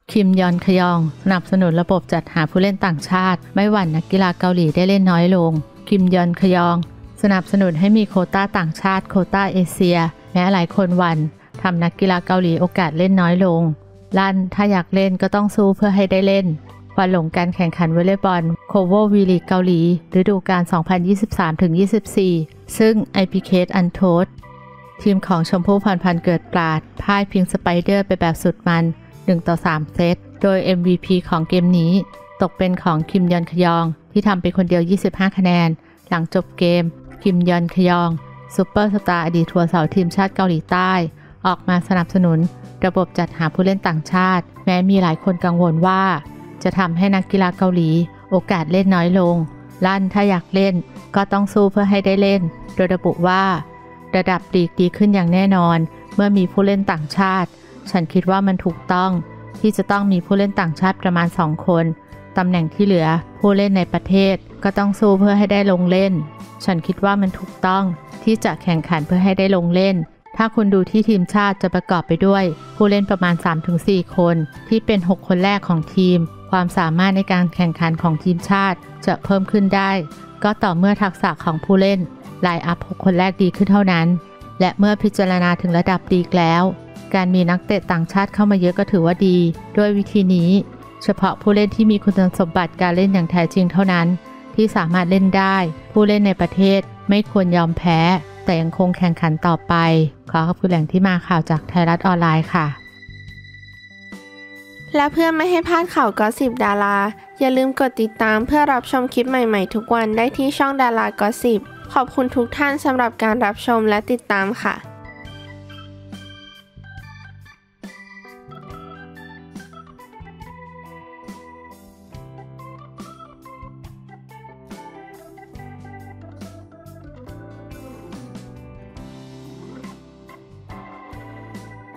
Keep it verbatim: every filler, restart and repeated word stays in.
คิมยอนคยองสนับสนุนระบบจัดหาผู้เล่นต่างชาติไม่หวั่นนักกีฬาเกาหลีได้เล่นน้อยลงคิมยอนคยองสนับสนุนให้มีโควต้าต่างชาติโควต้าเอเชียแม้หลายคนหวั่นทำนักกีฬาเกาหลีโอกาสเล่นน้อยลงลั่นถ้าอยากเล่นก็ต้องสู้เพื่อให้ได้เล่นควันหลงการแข่งขันวอลเลย์บอลโคโววีลีกเกาหลีฤดูกาล สองพันยี่สิบสามถึงยี่สิบสี่ ซึ่ง ไอ พี เค อันโทษทีมของชมพู่พรพันธ์เกิดปราดพ่ายพิงสไปเดอร์ไปแบบสุดมันหนึ่งต่อสามเซตโดย เอ็ม วี พี ของเกมนี้ตกเป็นของคิมยอนคยองที่ทำไปคนเดียวยี่สิบห้าคะแนนหลังจบเกมคิมยอนคยองซุปเปอร์สตาร์อดีตทัวร์เสาทีมชาติเกาหลีใต้ออกมาสนับสนุนระบบจัดหาผู้เล่นต่างชาติแม้มีหลายคนกังวลว่าจะทำให้นักกีฬาเกาหลีโอกาสเล่นน้อยลงลั่นถ้าอยากเล่นก็ต้องสู้เพื่อให้ได้เล่นโดยระบุว่าระดับลีกดีขึ้นอย่างแน่นอนเมื่อมีผู้เล่นต่างชาติฉันคิดว่ามันถูกต้องที่จะต้องมีผู้เล่นต่างชาติประมาณสองคนตำแหน่งที่เหลือผู้เล่นในประเทศก็ต้องสู้เพื่อให้ได้ลงเล่นฉันคิดว่ามันถูกต้องที่จะแข่งขันเพื่อให้ได้ลงเล่นถ้าคุณดูที่ทีมชาติจะประกอบไปด้วยผู้เล่นประมาณ สามถึงสี่ คนที่เป็นหกคนแรกของทีมความสามารถในการแข่งขันของทีมชาติจะเพิ่มขึ้นได้ก็ต่อเมื่อทักษะของผู้เล่นไลน์อัพหกคนแรกดีขึ้นเท่านั้นและเมื่อพิจารณาถึงระดับลีกแล้วการมีนักเตะต่างชาติเข้ามาเยอะก็ถือว่าดีด้วยวิธีนี้เฉพาะผู้เล่นที่มีคุณสมบัติการเล่นอย่างแท้จริงเท่านั้นที่สามารถเล่นได้ผู้เล่นในประเทศไม่ควรยอมแพ้แต่ยังคงแข่งขันต่อไปขอขอบคุณแหล่งที่มาข่าวจากไทยรัฐออนไลน์ค่ะและเพื่อไม่ให้พลาดข่าวกอสซิปดาราอย่าลืมกดติดตามเพื่อรับชมคลิปใหม่ๆทุกวันได้ที่ช่องดารากอสซิปขอบคุณทุกท่านสำหรับการรับชมและติดตามค่ะ